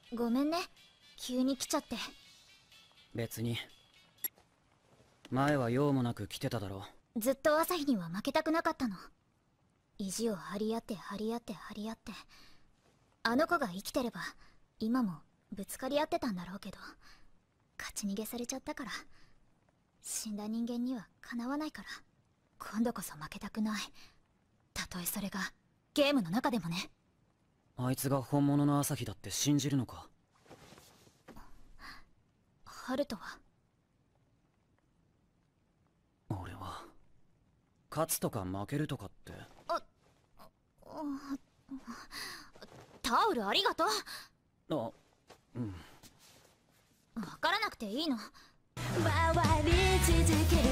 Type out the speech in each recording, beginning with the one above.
ごめんね、急に来ちゃって。 別に。前は用もなく来てただろ。 ずっと朝日には負けたくなかったの。意地を張り合って張り合って張り合って。あの子が生きてれば今もぶつかり合ってたんだろうけど、勝ち逃げされちゃったから。死んだ人間にはかなわないから、今度こそ負けたくない。たとえそれがゲームの中でもね。 あいつが本物の朝日だって信じるのか？ ハルトは？ 俺は勝つとか負けるとかって。 タオルありがとう。 あ、うん。 分からなくていいの。 回り続ける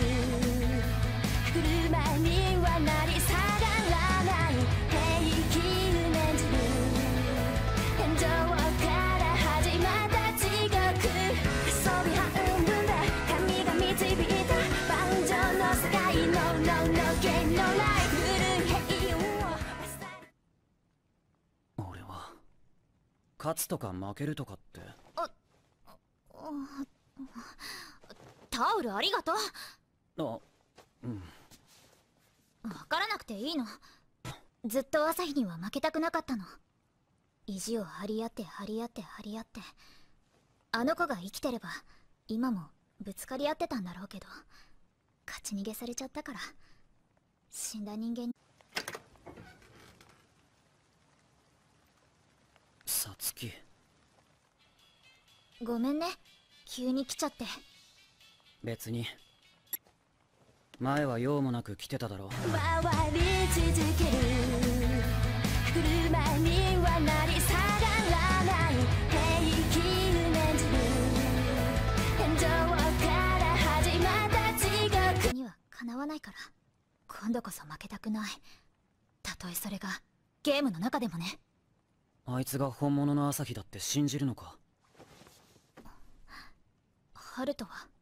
車にはなり下がらない平気を念じる。天井から始まった地獄、遊び半分で神が導いた万丈の世界のゲのない古い平穏を。 俺は勝つとか負けるとかって。 タオルありがとう。 あ、うん。 分からなくていいの。ずっと朝日には負けたくなかったの。意地を張り合って張り合って張り合って。あの子が生きてれば今もぶつかり合ってたんだろうけど、勝ち逃げされちゃったから。死んだ人間。 さつき。 ごめんね、急に来ちゃって。 別に。前は用もなく来てただろ。 回り続ける車にはなり下がらない平気を念じる。天井から始まった地獄にはかなわないから、今度こそ負けたくない。たとえそれがゲームの中でもね。 あいつが本物の朝日だって信じるのか？ ハルトは？